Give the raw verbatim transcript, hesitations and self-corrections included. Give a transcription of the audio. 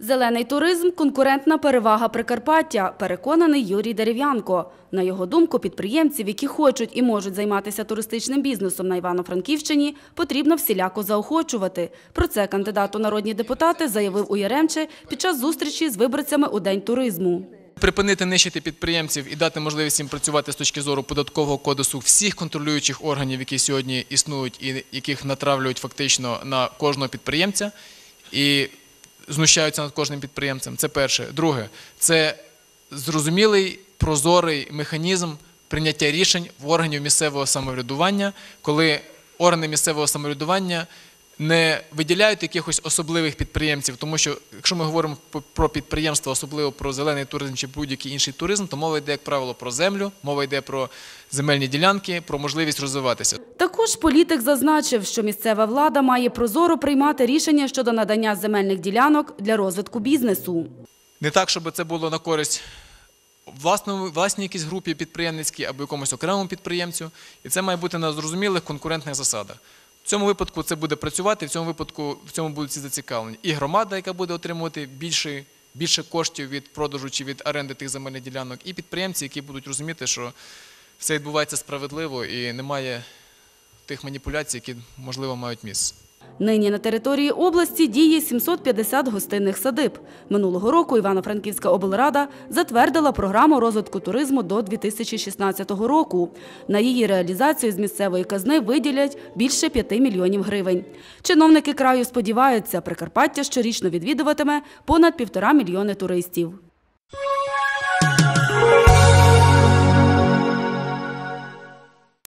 Зелений туризм – конкурентна перевага Прикарпаття, переконаний Юрій Дерев'янко. На його думку, підприємців, які хочуть і можуть займатися туристичним бізнесом на Івано-Франківщині, потрібно всіляко заохочувати. Про це кандидат у народні депутати заявив у Яремче під час зустрічі з виборцями у День туризму. Припинити нищити підприємців і дати можливість їм працювати з точки зору податкового кодексу всіх контролюючих органів, які сьогодні існують і яких натравлюють фактично на кожного підприємця і знущаються над кожним підприємцем. Це перше. Друге – це зрозумілий, прозорий механізм прийняття рішень в органів місцевого самоврядування, коли органи місцевого самоврядування не виділяють якихось особливих підприємців, тому що, якщо ми говоримо про підприємства, особливо про зелений туризм чи будь-який інший туризм, то мова йде, як правило, про землю, мова йде про земельні ділянки, про можливість розвиватися. Також політик зазначив, що місцева влада має прозоро приймати рішення щодо надання земельних ділянок для розвитку бізнесу. Не так, щоб це було на користь власній якійсь групі підприємницькій або якомусь окремому підприємцю, і це має бути на зрозумілих конкурентних засадах. В цьому випадку це буде працювати, в цьому випадку в цьому будуть всі зацікавлені. І громада, яка буде отримувати більше, більше коштів від продажу чи від оренди тих земельних ділянок, і підприємці, які будуть розуміти, що все відбувається справедливо і немає тих маніпуляцій, які, можливо, мають місце. Нині на території області діє сімсот п'ятдесят гостинних садиб. Минулого року Івано-Франківська облрада затвердила програму розвитку туризму до дві тисячі шістнадцятого року. На її реалізацію з місцевої казни виділять більше п'яти мільйонів гривень. Чиновники краю сподіваються, Прикарпаття щорічно відвідуватиме понад півтора мільйони туристів.